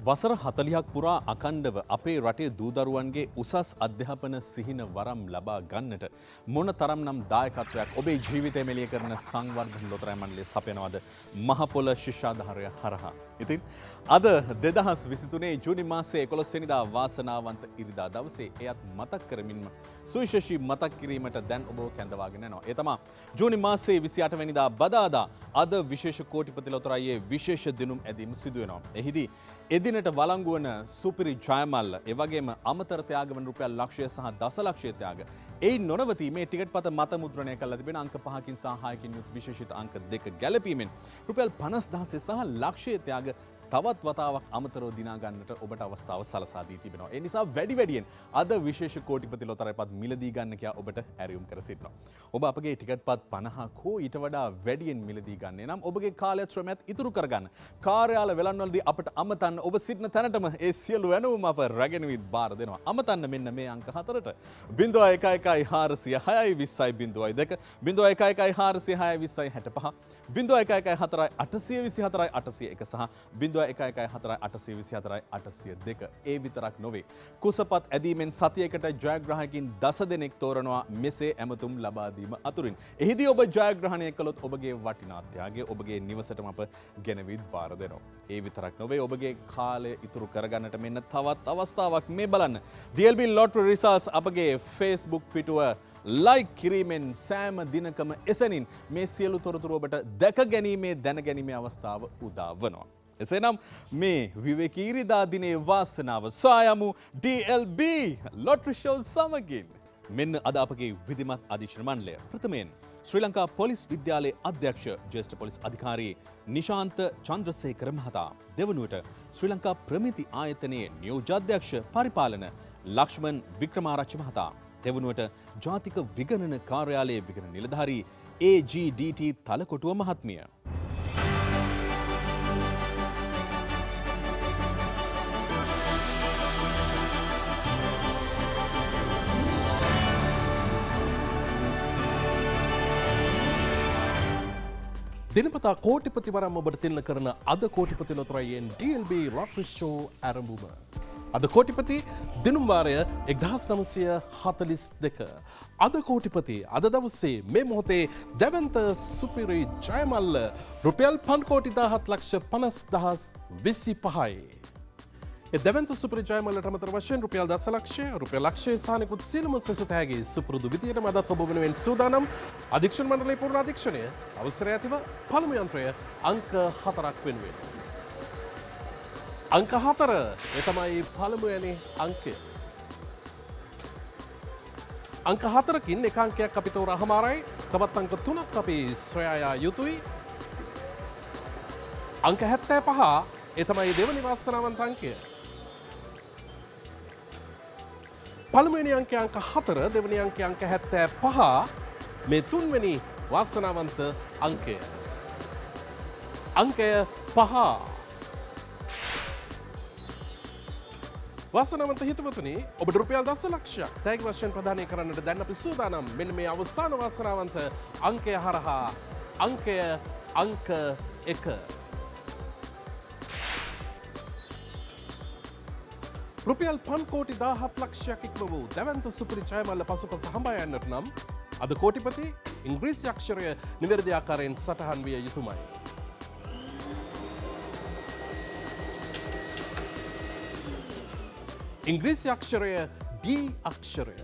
වසර 40ක් පුරා අඛණ්ඩව අපේ රටේ දූදරුවන්ගේ උසස් අධ්‍යාපන සිහින වරම් ලබා ගන්නට මොන තරම්නම් දායකත්වයක් ඔබේ ජීවිතය මෙලිය කරන සංවර්ධන ලොතරැයි මණ්ඩලය සපයනවද මහපොළ ශිෂ්‍යාධාරය හරහා. ඉතින් අද 2023 ජූනි මාසයේ 11 වෙනිදා වාසනාවන්ත ඉරිදා දවසේ එයත් මතක් කරමින්ම සුවිශේෂී මතක් කිරීමට දැන් ඔබ කැඳවාගෙන යනවා. ඒ තමයි ජූනි මාසයේ 28 වෙනිදා බදාදා අද විශේෂ කෝටිපති ලොතරැයියේ විශේෂ දිනුම් ඇදීම සිදු වෙනවා. එහිදී එදිනට වළංගු වන සුපිරි ජයමල්ල ඒ වගේම අමතර ත්‍යාග වන රුපියල් ලක්ෂය සහ දසලක්ෂය ත්‍යාග එයින් නොනවති මේ ටිකට් පත මත මුද්‍රණය කරලා තිබෙන අංක 5කින් සහ 6කින් යුත් විශේෂිත අංක 2 ගැලපීමෙන් රුපියල් 50000 සහ ලක්ෂය ත්‍යාග තවත් වතාවක් අමතරව දිනා ගන්නට ඔබට අවස්ථාව සලසා දී තිබෙනවා. ඒ නිසා වැඩි වැඩියෙන් අද විශේෂ කෝටිපති ලොතරැයිපත් මිලදී ගන්න කියා ඔබට ඇරයුම් කර සිටිනවා. ඔබ අපගේ ටිකට් පත් 50ක් හෝ ඊට වඩා වැඩියෙන් මිලදී ගන්නේ නම් ඔබගේ කාලයත් ශ්‍රමයත් ඉතුරු කරගන්න. කාර්යාල වෙළඳවලදී අපට අමතන්න ඔබ සිටින තැනටම ඒ සියලු වෙනුම අප රැගෙන විත් බාර දෙනවා. අමතන්න මෙන්න මේ අංක 4ට 0114 620 02 0114 620 65 0114 824 801 සහ 0114 824 802 ඒ විතරක් නොවේ. කුසපත් ඇදීමෙන් සතියකට ජයග්‍රාහකයින් 10 දෙනෙක් තෝරනවා මෙසේ ඇමතුම් ලබා දීම අතුරින්. එහිදී ඔබ ජයග්‍රහණය කළොත් ඔබගේ වටිනා ත්‍යාගය ඔබගේ නිවසටම අප ගෙනවිත් බාර දෙනවා. ඒ විතරක් නොවේ ඔබගේ කාලය ඉතුරු කරගන්නට මෙන්න තවත් අවස්ථාවක් මේ බලන්න. DLB lottery results අපගේ Facebook පිටුව ලයික් කිරීමෙන් සෑම දිනකම එසැනින් මේ සියලු තොරතුරු ඔබට දැක ගැනීමේ දැන ගැනීමේ අවස්ථාව උදා වනවා. එසේනම් මේ විවේකී ඉරිදා දිනේ වාසනාව සොයායමු DLB lottery show සමගින්. මෙන්න අද අපගේ විධිමත් අධීක්ෂණ මණ්ඩලය. ප්‍රථමයෙන් ශ්‍රී ලංකා පොලිස් විද්‍යාලයේ අධ්‍යක්ෂ ජ්‍යෙෂ්ඨ පොලිස් අධිකාරී නිශාන්ත චන්ද්‍රසේකර මහතා. දෙවනුවට ශ්‍රී ලංකා ප්‍රමිති ආයතනයේ නියෝජ්‍ය අධ්‍යක්ෂ පරිපාලන ලක්ෂ්මන් වික්‍රමාරච්චි මහතා. දෙවනුවට ජාතික විගණන කාර්යාලයේ විගණන නිලධාරී AGDT තලකොටුව මහත්මිය. දිනපතා කෝටිපති වරම් ඔබට තිල්න කරන අද කෝටිපති ලොතරැයියෙන් DLB lottery show ආරම්භුම. අද කෝටිපති දිනුම් වාරය 1942. අද කෝටිපති අද දවසේ මේ මොහොතේ දැවන්ත සුපිරි ජයමල්ල රුපියල් 5,50,50,25යි. දැවන්ත සුපිරි ජයමල්ලට අමතර වශයෙන් රුපියල් දසලක්ෂය රුපියල් ලක්ෂය සානිකුත් සියලුම සෙසුතෑගේ සුපුරුදු විදියට මදත් ඔබ වෙනුවෙන් සූදානම්. අධීක්ෂණ මණ්ඩලයේ පූර්ණ අධීක්ෂණය අවසරය ඇතිව පළමු යන්ත්‍රය අංක 4ක් වෙනුවෙන්. අංක 4 ඒ තමයි පළමුවැනි අංකය. අංක 4කින් එක අංකයක් අපි තෝරා හමාරයි. තවත් අංක 3ක් අපි සොයා යුතුයි. අංක 75 ඒ තමයි දෙවනි වාසනාවන්ත අංකය. පළමුවෙනි අංකය අංක 4, දෙවනි අංකය අංක 75, මේ තුන්වෙනි වාසනාවන්ත අංකය. අංකය 5. වාසනාවන්ත හිතවතුනි ඔබට රුපියල් දසලක්ෂයක් තෑගි වශයෙන් ප්‍රදානය කරන්නට දැන් අපි සූදානම්. මෙන්න මේ අවසාන වාසනාවන්ත අංකය හරහා අංකය අංක 1. රුපියල් 5,17,00,000ක් ඉක්ම වූ දැවන්ත සුපිරි ජයමල්ල පසුපස හඹා යන්නට නම් අද කෝටිපති ඉංග්‍රීසි අක්ෂරය නිවැරදි ආකාරයෙන් සටහන් විය යුතුමයි. ඉංග්‍රීසි අක්ෂරය D අක්ෂරය.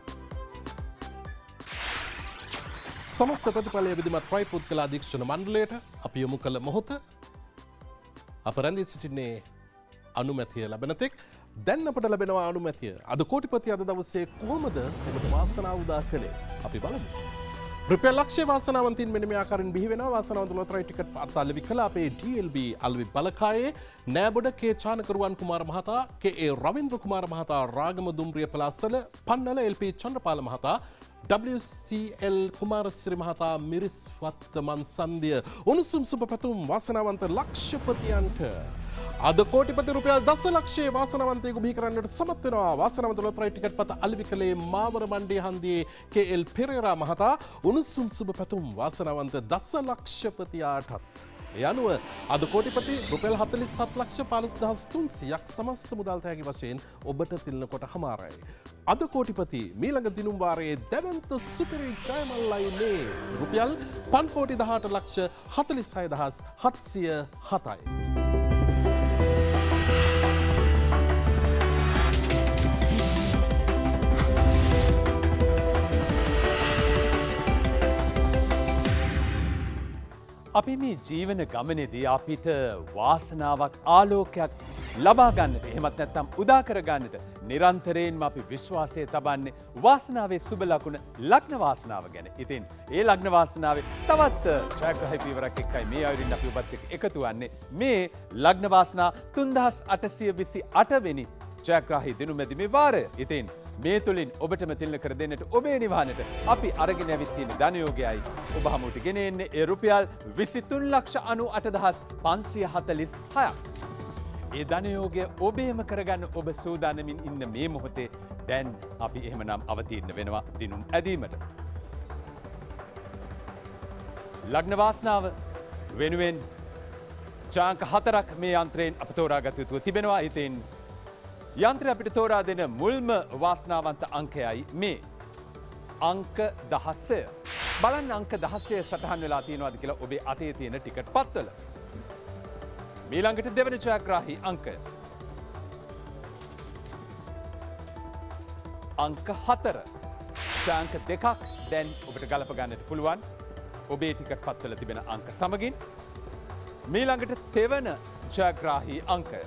සමස්ත ප්‍රතිඵලය විධිමත් ප්‍රයිපුත් කළ අධීක්ෂණ මණ්ඩලයට අපි යොමු කළ මොහොත අප රැඳී සිටින්නේ අනුමැතිය ලැබෙන තෙක්. දැන් අපට ලැබෙනවා අනුමැතිය. අද කෝටිපති අද දවසේ කොහොමද ඔබට වාසනාව උදා කළේ? අපි බලමු. රුපියල් ලක්ෂය වාසනාවන්තින් මෙන්න මේ ආකාරයෙන් බිහි වෙනවා. වාසනාවන්ත ලොතරැයි ටිකට් පත් අලෙවි කළ අපේ DLB අලෙවි බලකායේ නෑබොඩ කේ චානකරුවන් කුමාර මහතා, KA රවින්ද්‍ර කුමාර මහතා, රාගම දුම්රිය පලාස්සල, පන්නල LP චන්ද්‍රපාල මහතා, WCL කුමාරසිරි මහතා, මිරිස් වත්තමන් සන්දිය. උණුසුම් සුබ පැතුම් වාසනාවන්ත ලක්ෂපතියන්ට. අද කෝටිපති රුපියල් දසලක්ෂයේ වාසනාවන්තයෙකු බිහි කරන්නට සමත් වෙනවා. වාසනාවන්ත ලොතරැයි ටිකට් පත අලෙවි කළේ මාවර මණ්ඩේ හන්දියේ KL පෙරේරා මහතා. උණුසුම් සුබ පැතුම් වාසනාවන්ත දසලක්ෂපතියාටත්. ඒ අනුව අද කෝටිපති රුපියල් 47,15,300ක් සමස්ත මුදල් තෑගි වශයෙන් ඔබට තිලන කොට හමාරයි. අද කෝටිපති මීළඟ දිනුම් වාරයේ දැවන්ත සුපිරි ජයමල්ලයි මේ රුපියල් 5,18,46,707යි. අපි මේ ජීවන ගමනේදී අපිට වාසනාවක් ආලෝකයක් ලබා ගන්නට එහෙමත් නැත්නම් උදා කර ගන්නට නිරන්තරයෙන්ම අපි විශ්වාසය තබන්නේ වාසනාවේ සුබ ලකුණ ලග්න වාසනාව ගැන. ඉතින් ඒ ලග්න වාසනාවේ තවත් ජයග්‍රහී පියවරක් එක්කයි මේ අයුරින් අපි ඔබත් එක්ක එකතු වන්නේ. මේ ලග්න වාසනාව 3828 වෙනි ජයග්‍රහී දිනුමැදි මේ වාරය. ඉතින් මේ තුලින් ඔබටම තිලන කර දෙන්නට ඔබේ නිවහනට අපි අරගෙන ඇවිත් තියෙන ධනයෝගයයි ඔබ හමුවට ගෙන එන්නේ ඒ රුපියල් 23,98,546ක්. ඒ ධනයෝගය ඔබේම කරගන්න ඔබ සූදානමින් ඉන්න මේ මොහොතේ දැන් අපි එහෙමනම් අවතීර්ණ වෙනවා දිනුම් ඇදීමට. ලග්න වාසනාව වෙනුවෙන් ජාංක 4ක් මේ යන්ත්‍රයෙන් අප තෝරාගත යුතුව තිබෙනවා. ඉතින් යන්ත්‍රය අපිට තෝරා දෙන මුල්ම වාසනාවන්ත අංකයයි මේ අංක 16. බලන්න අංක 16 සටහන් වෙලා තියෙනවද කියලා ඔබේ අතේ තියෙන ටිකට් පත්වල. ඊළඟට දෙවන ජයග්‍රාහී අංකය අංක 4. ජාංක 2ක් දැන් ඔබට ගලප ගන්නට පුළුවන් ඔබේ ටිකට් පත්වල තිබෙන අංක සමගින්. ඊළඟට තෙවන ජයග්‍රාහී අංකය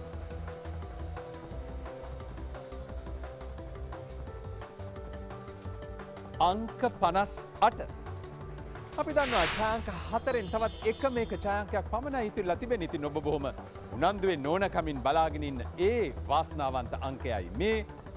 අංක 58. අපි දන්නවා ඡායාංක 4න් තවත් එක මේක ඡායාංකයක් පමණයි ඉතිරිලා තිබෙන්නේ. ඉතින් ඔබ බොහොම උනන්දුවෙන් ඕනකමින් බලාගෙන ඉන්න ඒ වාසනාවන්ත අංකයයි මේ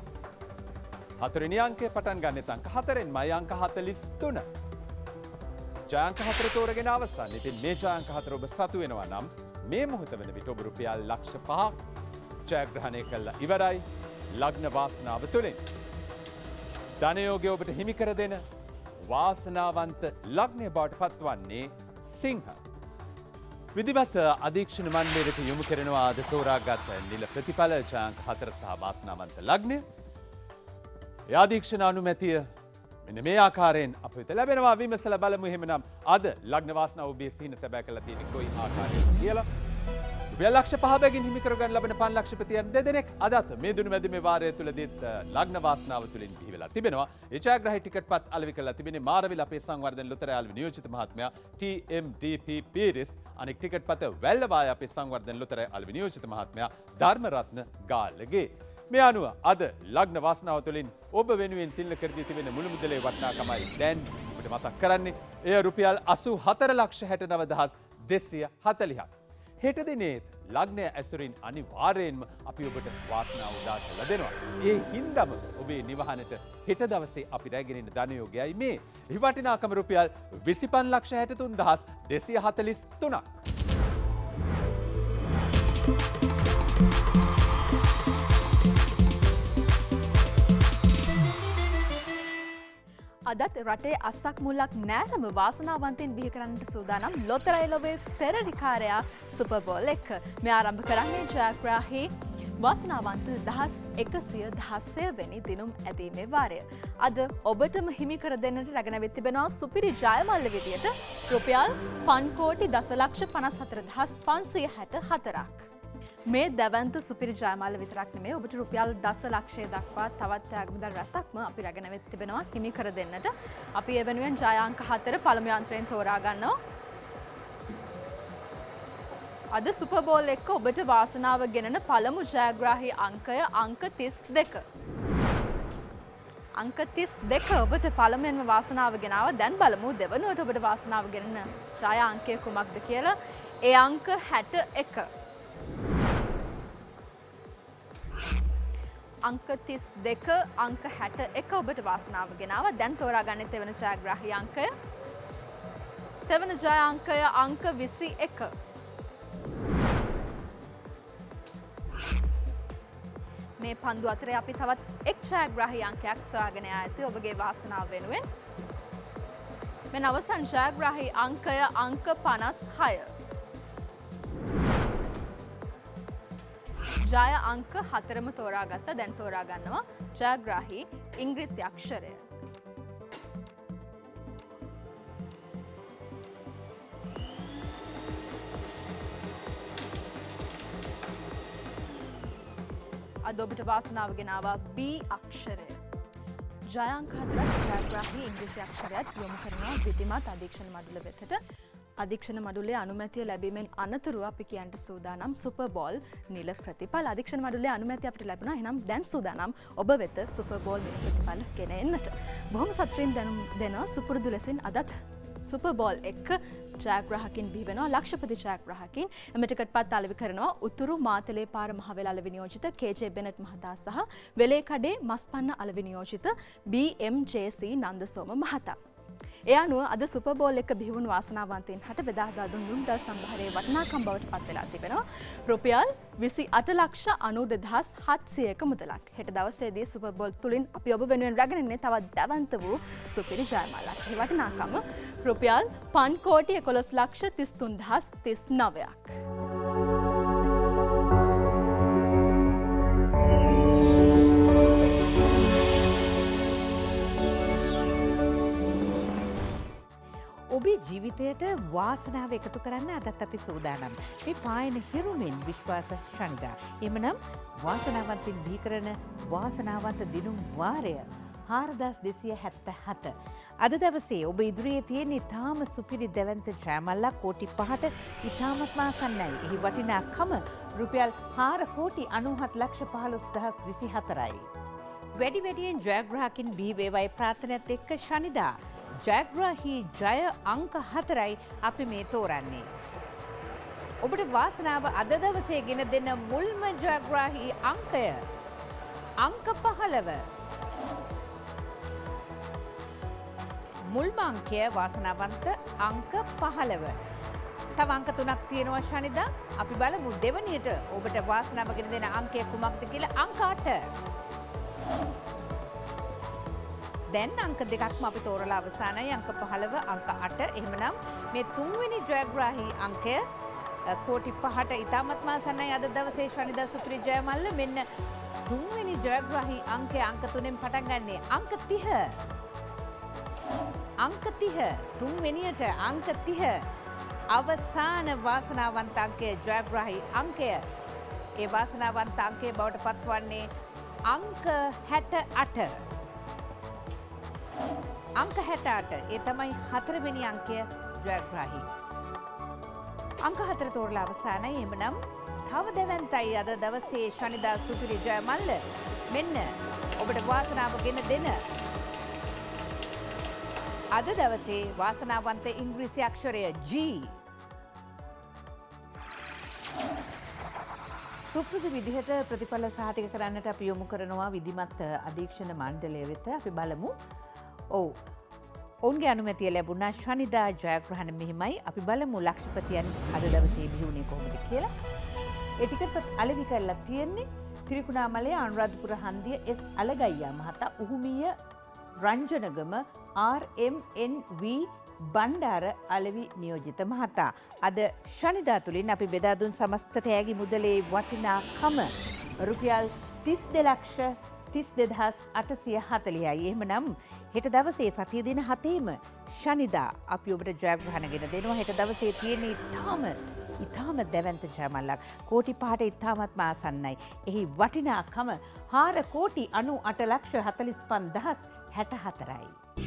4 වෙනි අංකය පටන් ගන්නෙත් අංක 4න්මයි අංක 43. ඡායාංක 4 තෝරගෙන අවසන්. ඉතින් මේ ඡායාංක 4 ඔබ සතු වෙනවා නම් මේ මොහොත වෙන විට ඔබ රුපියල් ලක්ෂ 5ක් ජයග්‍රහණය කළා ඉවරයි ලග්න වාසනාව තුළින්. ධනයෝගය ඔබට හිමි කර දෙන වාසනාවන්ත ලග්නය බවට පත්වන්නේ සිංහ. විධිමත් අධීක්ෂණ මණ්ඩලයට යොමු කරනවා අද තෝරාගත් නිල ප්‍රතිඵල ඡායාංක 4 සහ වාසනාවන්ත ලග්නය. ඒ අධීක්ෂණ අනුමැතිය මෙන්න මේ ආකාරයෙන් අප වෙත ලැබෙනවා. විමසලා බලමු එහෙමනම් අද ලග්න වාසනාව ඔබේ සිහින සැබෑ කරලා තියෙන්නේ කොයි ආකාරයකද කියලා. රුපියල් ලක්ෂ 5 බැගින් හිමි කරගන්න ලබන 5 ලක්ෂපතියන් දෙදෙනෙක් අදත් මේ දුනු මැද මේ වාරය තුලදීත් ලග්න වාසනාව තුලින් බිහි වෙලා තිබෙනවා. ඒ ඡායාග්‍රාහී ටිකට් පත් අලෙවි කරලා තිබෙන්නේ මාරවිල අපේ සංවර්ධන ලොතරැයි අලෙවි නියෝජිත මහත්මයා TMDP පීරිස්. අනෙක් ටිකට් පත වැල්ලවාය අපේ සංවර්ධන ලොතරැයි අලෙවි නියෝජිත මහත්මයා ධර්මරත්න ගාල්ලගේ. මේ අනුව අද ලග්න වාසනාව තුළින් ඔබ වෙනුවෙන් තිලන කර දී තිබෙන මුළු මුදලේ වටිනාකමයි දැන් ඔබට මතක් කරන්නේ. එය රුපියල් 84,69,240ක්. හෙට දිනේ ලග්නය ඇසුරින් අනිවාර්යයෙන්ම අපි ඔබට වාසනාව උදා කරලා දෙනවා. ඒ හින්දාම ඔබේ නිවහනට හෙට දවසේ අපි රැගෙන ඉන්න ධනයෝගයයි මේ. එහි වටිනාකම රුපියල් 25,63,243ක්. අදත් රටේ අස්සක් මුල්ලක් නෑරම වාසනාවන්තයෙන් බිහි කරන්නට සූදානම් ලොතරැයි ලොවේ පෙරලිකාරයා සුපර්බෝල් එක්ක. මේ ආරම්භ කරන්නේ ජයග්‍රාහී වාසනාවන්ත 1116 වෙනි දිනුම් ඇදීමේ වාරය. අද ඔබටම හිමි කර දෙන්නට රැගෙන වෙත් තිබෙනවා සුපිරි ජයමල්ල විදියට රුපියල් 5,14,54,564ක්. මේ දැවන්ත සුපිරි ජයමල්ල විතරක් නෙමෙයි ඔබට රුපියල් දසලක්ෂය දක්වා තවත් ත්‍යාගමුදල් රැසක්ම අපි රැගෙන වෙත් තිබෙනවා හිමි කර දෙන්නට. අපි ඒ වෙනුවෙන් ජයාංක 4 පළමු යන්ත්‍රයෙන් තෝරා ගන්නවා. අද සුපර්බෝල් එක්ක ඔබට වාසනාව ගෙනන පළමු ජයග්‍රාහී අංකය අංක 32. අංක 32 ඔබට පළමුවෙන්ම වාසනාව ගෙනාව. දැන් බලමු දෙවනුවට ඔබට වාසනාව ගෙනන ජය අංකය කුමක්ද කියලා. ඒ අංක 61. අංක 32 අංක 61 ඔබට වාසනාව ගෙනාව. දැන් තෝරා ගන්න තෙවන ජයග්‍රාහී අංකය. තෙවන ජය අංකය අංක 21. මේ පන්දු අතරේ අපි තවත් එක් ජයග්‍රාහී අංකයක් සොයාගෙන ආයතේ ඔබගේ වාසනාව වෙනුවෙන්. මේ අවසන් ජයග්‍රාහී අංකය අංක 56. ජය අංක 4ම තෝරාගත්තා. දැන් තෝරා ගන්නවා ජයග්‍රාහී ඉංග්‍රීසි අක්ෂරය. අද ඔබට වාසනාව ගෙනාවා B අක්ෂරය. ජය අංක 4ක් ජයග්‍රාහී ඉංග්‍රීසි අක්ෂරයත් යොමු කරනවා විධිමත් අධීක්ෂණ මඩුල වෙතට. අධීක්ෂණ මඩුලේ අනුමැතිය ලැබීමෙන් අනතුරුව අපි කියන්න සූදානම් සුපර් බෝල් නිල ප්‍රතිඵල. අධීක්ෂණ මඩුලේ අනුමැතිය අපිට ලැබුණා. එහෙනම් දැන් සූදානම් ඔබ වෙත සුපර් බෝල් නිල ප්‍රතිඵල ගෙන එන්නට. බොහොම සතුටින් දැනුම් දෙන සුපුරුදු ලෙසින් අදත් සුපර් බෝල් එක්ක ජයග්‍රාහකින් බිහි වෙනවා. ලක්ෂපති ජයග්‍රාහකින් එම ටිකට් පත් අලෙවි කරනවා උතුරු මාතලේ පාර මහවැල අලෙවි නියෝජිත KJ බෙනට් මහතා සහ වෙලේකඩේ මස්පන්න අලෙවි නියෝජිත BMJC නන්දසෝම මහතා. ඒ අනුව අද සුපර් බෝල් එක බිහිවුණු වාසනාවන්තයින් හට බෙදා දුන් දුම්දල් සම්භාරයේ වටිනාකම් බවට පත් වෙලා තිබෙනවා. රුපියල් 28,92,700ක මුදලක්. හෙට දවසේදී සුපර් බෝල් තුලින් අපි ඔබ වෙනුවෙන් රැගෙන එන්නේ තවත් දැවන්ත වූ සුපිරි ජයමාලක්. ඒ වටිනාකම රුපියල් 5,11,33,039ක්. ඔබේ ජීවිතයට වාසනාව එකතු කරන්න අදත් අපි සූදානම්. මේ පායන හිරුමෙන් විශ්වාස ශනිදා. එමනම් වාසනාවන්තින් බිහි කරන වාසනාවන්ත දිනුම් වාරය 4277. අද දවසේ ඔබ ඉදිරියේ තියෙන ඉතාම සුපිරි දැවැන්ත ජයමල්ලා කෝටි 5ට ඉතාමත් ආසන්නයි. එහි වටිනාකම රුපියල් 4,97,15,024යි. වැඩි වැඩියෙන් ජයග්‍රාහකින් බිහි වේවායි ප්‍රාර්ථනාවත් එක්ක ශනිදා ජයග්‍රාහී ජය අංක 4යි අපි මේ තෝරන්නේ. ඔබට වාසනාව අද දවසේ ගෙන දෙන මුල්ම ජයග්‍රාහී අංකය අංක 15. මුල්ම අංකය වාසනාවන්ත අංක 15. තව අංක 3ක් තියෙනවා ශනිදා. අපි බලමු දෙවනියට ඔබට වාසනාව ගෙන දෙන අංකය කුමක්ද කියලා. අංක 8. දැන් අංක දෙකක්ම අපි තෝරලා අවසానයි. අංක 15 අංක 8. එහෙමනම් මේ තුන්වෙනි ජයග්‍රාහී අංකය කෝටි 5ට ඉතාමත් ආසන්නයි. අද දවසේ ශනිදා සුපිරි ජයමල්ල මෙන්න තුන්වෙනි ජයග්‍රාහී අංකය අංක 3ෙන් පටන් ගන්නේ අංක 30. අංක 30 තුන්වෙනියට අංක 30 අවසාන වාසනාවන්ත අංකය ජයග්‍රාහී අංකය. ඒ වාසනාවන්ත අංකය බවට පත්වන්නේ අංක 68. අංක 68 ඒ තමයි 4 වෙනි අංකය ජයග්‍රාහී. අංක 4 තෝරලා අවසానයි. එමනම් තව දැවැන්තයි අද දවසේ ශනිදා සුපිරි ජයමල්ල මෙන්න ඔබට වාසනාව ගෙන දෙන අද දවසේ වාසනාවන්ත ඉංග්‍රීසි අක්ෂරය G. සුපුරුදු විදිහට ප්‍රතිඵල සහතික කරන්නට අපි යොමු කරනවා විධිමත් අධීක්ෂණ මණ්ඩලය වෙත. අපි බලමු. ඔවුන්ගේ අනුමැතිය ලැබුණා ශනිදා ජයග්‍රහණ මෙහිමයි. අපි බලමු ලක්ෂපතියන් අද දවසේ බිහිවුණේ කොහොමද කියලා. ඒ ටිකට් අලෙවි කරලා තියෙන්නේ ත්‍රිකුණාමලයේ අනුරාධපුර හන්දිය S අලගයියා මහතා, උහුමිය රංජනගම RMNV බණ්ඩාර අලෙවි නියෝජිත මහතා. අද ශනිදා තුලින් අපි බෙදා දුන් සමස්ත තෑගි මුදලේ වටිනාකම රුපියල් 32,32,840යි. එහෙමනම් හෙට දවසේ සතිය දින 7ේම ශනිදා අපි ඔබට ජයග්‍රහණ ගෙන දෙනවා. හෙට දවසේ තියෙන ඉතාම දැවැන්ත ජයමල්ලක් කෝටි 5ට ඉතාමත් ආසන්නයි. එහි වටිනාකම 4,98,45,064යි.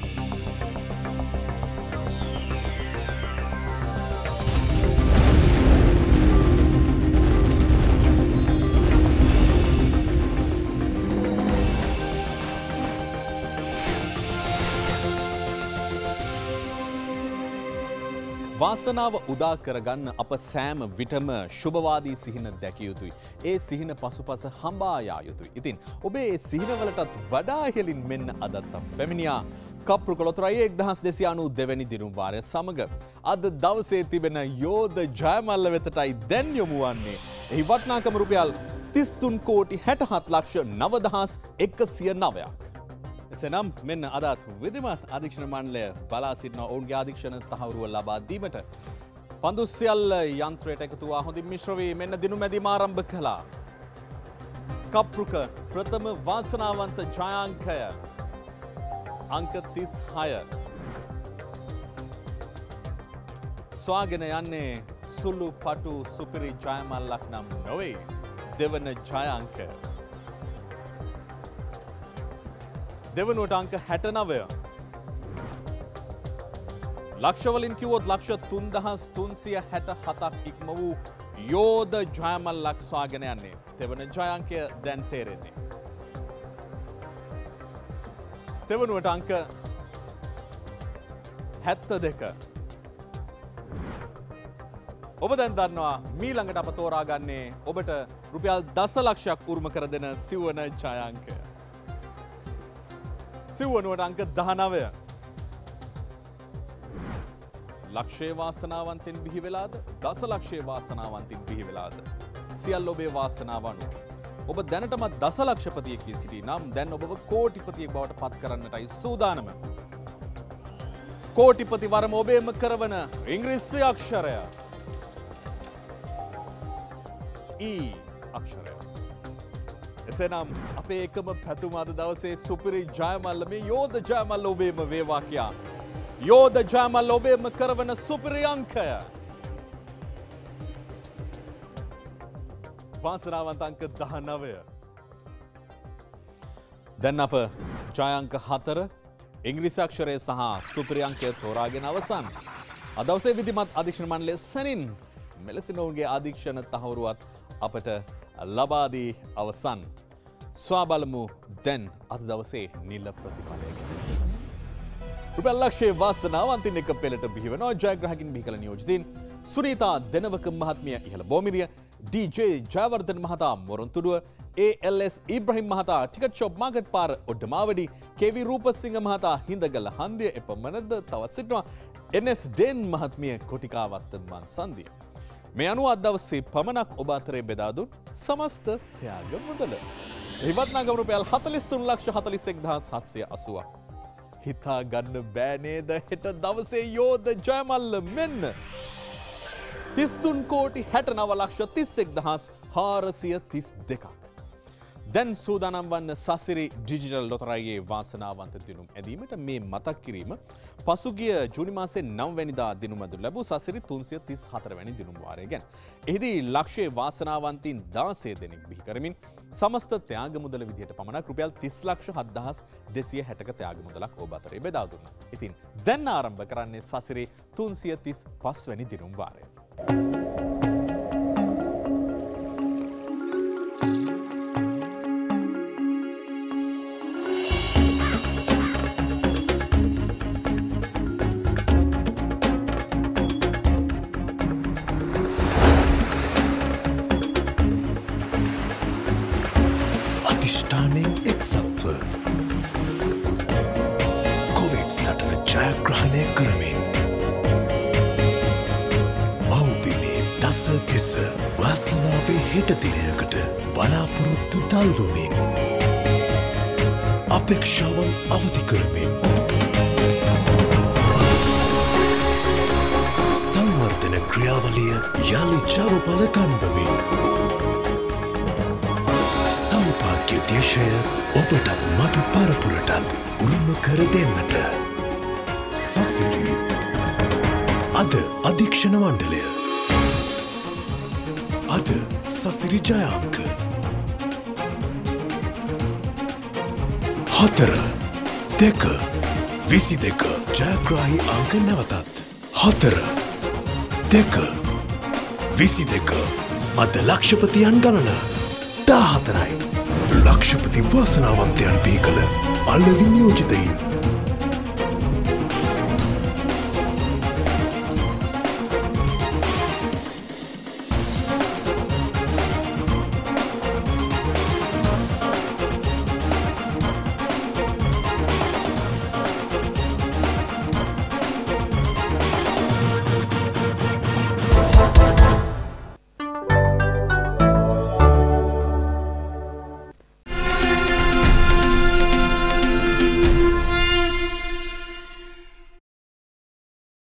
වාසනාව උදා කරගන්න අප සෑම විටම ශුභවාදී සිහින දැකිය යුතුයි. ඒ සිහින පසුපස හඹා යා යුතුයි. ඉතින් ඔබේ ඒ සිහිනවලටත් වඩා ඉහළින් මෙන්න අදත් පැමිණියා කප්රුක ලොතරැයි 1292 වෙනි දිනුම් වාරය සමග අද දවසේ තිබෙන යෝධ ජයමල්ල වෙතටයි දැන් යොමු වන්නේ. එහි වටිනාකම රුපියල් 33,69,109ක්. එසේනම් මෙන්න අදත් විධිමත් අධීක්ෂණ මණ්ඩලය බලා සිටින ඔවුන්ගේ අධීක්ෂණ තහවුරුව ලබා දීමට පන්දු සියල්ල යන්ත්‍රයට එකතු වූ හොඳින් මිශ්‍ර වී මෙන්න දිනුමැදීම ආරම්භ කළා. කප්රුක ප්‍රථම වාසනාවන්ත ජයාංකය අංක 36. ස්වාගෙන යන්නේ සුළු පටු සුපිරි ජයමල්ලක් නම් නොවේ. දෙවන ජයාංකය. දෙවනුවට අංක 69. ලක්ෂවලින් කිව්වොත් ලක්ෂ 3367ක් ඉක්ම වූ යෝධ ජයමල්ලක් ස්වාගෙන යන්නේ. දෙවන ජයාංකය දැන් තේරෙන්නේ. දෙවනුවට අංක 72. ඔබ දැන් දන්නවා මීළඟට අප තෝරාගන්නේ ඔබට රුපියල් දසලක්ෂයක් උරුම කර දෙන සිව්වන ජයාංකය. සිව්වනුවට අංක 19. ලක්ෂයේ වාසනාවන්තෙන් බිහි වෙලාද දසලක්ෂයේ වාසනාවන්තෙන් බිහි වෙලාද සියල්ල ඔබේ වාසනාව අනුව. ඔබ දැනටමත් දසලක්ෂපතියෙක් වී සිටී නම් දැන් ඔබව කෝටිපතියෙක් බවට පත් කරන්නටයි සූදානම. කෝටිපති වරම ඔබේම කරවන ඉංග්‍රීසි අක්ෂරය ඊ අක්ෂරය. එසේනම් අපේ එකම පැතුම අද දවසේ සුපිරි ජයමල්ල මේ යෝධ ජයමල්ල ඔබේම වේවා කියා. යෝධ ජයමල්ල ඔබේම කරවන සුපිරි අංකය. වාසනාවන්ත අංක 19. දැන් අප ජයාංක 4 ඉංග්‍රීසි අක්ෂරය සහ සුපිරි අංකය තෝරාගෙන අවසන්. අද දවසේ විධිමත් අධීක්ෂණ මණ්ඩලය සැනින් මෙලෙසින් ඔවුන්ගේ අධීක්ෂණ තහවුරුවත් අපට ලබා දී අවසන්. සොයා බලමු දැන් අද දවසේ නිල ප්‍රතිඵලය ගැන. රුපියල් ලක්ෂයේ වාසනාවන්තින් එක පෙළට බිහි වෙනවා. ජයග්‍රාහකින් බිහි කළ නියෝජිතයින් සුනීතා දෙනවක මහත්මිය ඉහළ බෝමිරිය, DJ ජයවර්ධන මහතා මොරොන්තුඩුව, ALS ඉබ්‍රහිම් මහතා ටිකට් ෂොප් මාකට් පාර ඔඩ්ඩමාවඩි, KV රූපසිංහ මහතා හිඳගල හන්දිය එපමණද තවත් සිටිනවා. NS ඩේන් මහත්මිය කොටිකාවත්ත මන්සන්දිය. මේ අනුව අද දවසේ පමණක් ඔබ අතරේ බෙදා දුන් සමස්ත ත්‍යාග මුදල ඉවත්නාගම රුපියල් 43,41,780ක්. හිතා ගන්න බෑ නේද හෙට දවසේ යෝධ ජයමල්ල මෙන්න 33,69,31,432ක්. දැන් සූදානම් වන්න සසිරි ඩිජිටල් ලොතරැයියේ වාසනාවන්ත දිනුම් ඇදීමට. මේ මතක් කිරීම පසුගිය ජූනි මාසේ 9 වෙනිදා දිනුමදු ලැබූ සසිරි 334 වැනි දිනුම් වාරය ගැන. එහිදී ලක්ෂයේ වාසනාවන්තින් 16 දෙනෙක් බිහි කරමින් සමස්ත ත්‍යාග මුදල විදිහට පමණක් රුපියල් 30,07,260ක ත්‍යාග මුදලක් ඔබ අතරේ බෙදා දුන්නා. ඉතින් දැන් ආරම්භ කරන්නේ සසිරි 335 වැනි දිනුම් වාරය. අධිෂ්ඨානයෙන් එක්සත්ව කොවිඩ් සටන ජයග්‍රහණය කරමින් මව්බිමේ දස දෙස වාසනාවේ හෙට දිනයකට බලාපොරොත්තු දල්වමින් අපේක්ෂාවන් අවදි කරමින් සංවර්ධන ක්‍රියාවලිය යළි ජවබල ගන්වමින් සෞභාග්‍ය දේශය ඔබටත් මතු පරපුරටත් උරුම කර දෙන්නට සසිරි අද අධීක්ෂණ මණ්ඩලය අද සසිරි ජයාංක 4 2 22 ජයග්‍රාහී අංක නැවතත් 4 2 22 අද ලක්ෂපතියන් ගණන 14යි. ලක්ෂපති වාසනාවන්තයන් බිහි කළ අලෙවි නියෝජිතයින්